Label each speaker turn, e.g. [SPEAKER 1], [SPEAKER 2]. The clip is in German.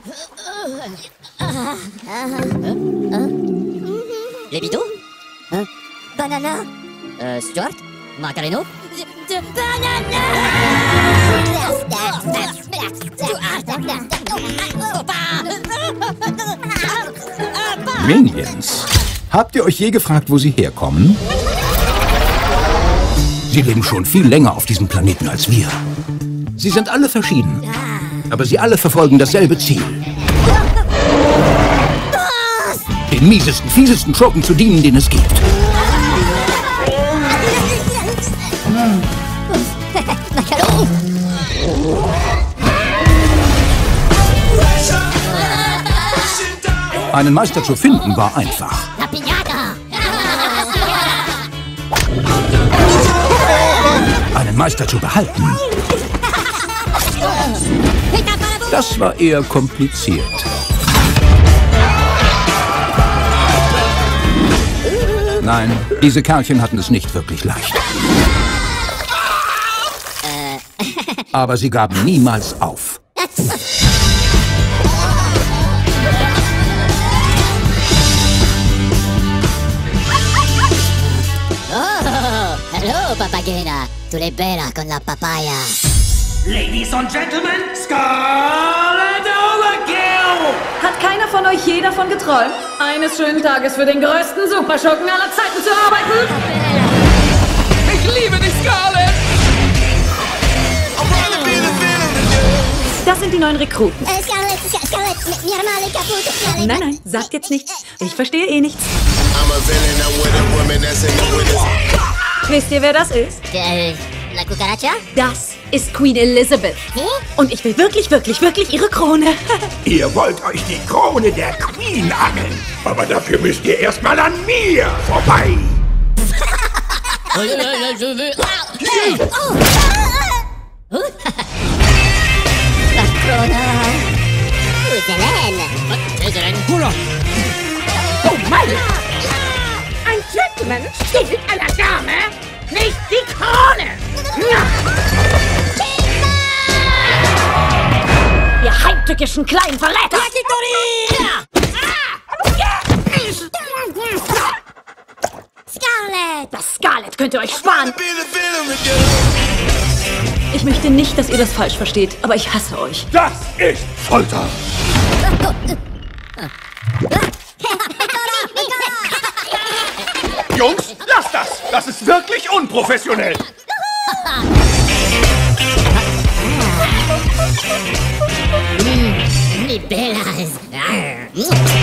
[SPEAKER 1] Lébito?
[SPEAKER 2] Banana.
[SPEAKER 1] Stuart? Macareno?
[SPEAKER 2] Banana!
[SPEAKER 3] Minions. Habt ihr euch je gefragt, wo sie herkommen? Sie leben schon viel länger auf diesem Planeten als wir. Sie sind alle verschieden. Aber sie alle verfolgen dasselbe Ziel. Den miesesten, fiesesten Schurken zu dienen, den es gibt. Einen Meister zu finden war einfach. Einen Meister zu behalten, das war eher kompliziert. Nein, diese Kerlchen hatten es nicht wirklich leicht. Aber sie gaben niemals auf.
[SPEAKER 2] Hello, Papagena. Tu l'hai bella con la papaya.
[SPEAKER 4] Ladies and Gentlemen, Scarlet Overkill!
[SPEAKER 5] Hat keiner von euch je davon geträumt, eines schönen Tages für den größten Superschurken aller Zeiten zu arbeiten?
[SPEAKER 4] Ich liebe dich, Scarlet!
[SPEAKER 5] Das sind die neuen Rekruten.
[SPEAKER 2] Scarlet, mi armale caputo, Scarlet.
[SPEAKER 5] Nein, nein, sagt jetzt nichts. Ich verstehe eh nichts. Wisst ihr, wer das ist?
[SPEAKER 2] La cucaracha?
[SPEAKER 5] Das ist Queen Elizabeth. Und ich will wirklich, wirklich, wirklich ihre Krone.
[SPEAKER 6] Ihr wollt euch die Krone der Queen angeln. Aber dafür müsst ihr erstmal an mir vorbei.
[SPEAKER 2] La corona. Suzeraine.
[SPEAKER 4] Oh Mann! Ein Gentleman stiehlt einer Dame nicht die Krone!
[SPEAKER 5] Ihr heimtückischen kleinen Verräter!
[SPEAKER 2] Scarlet.
[SPEAKER 5] Das Scarlet könnt ihr euch sparen. Ich möchte nicht, dass ihr das falsch versteht, aber ich hasse euch.
[SPEAKER 6] Das ist Folter. Jungs, lasst das! Das ist wirklich unprofessionell!
[SPEAKER 2] Mi bella.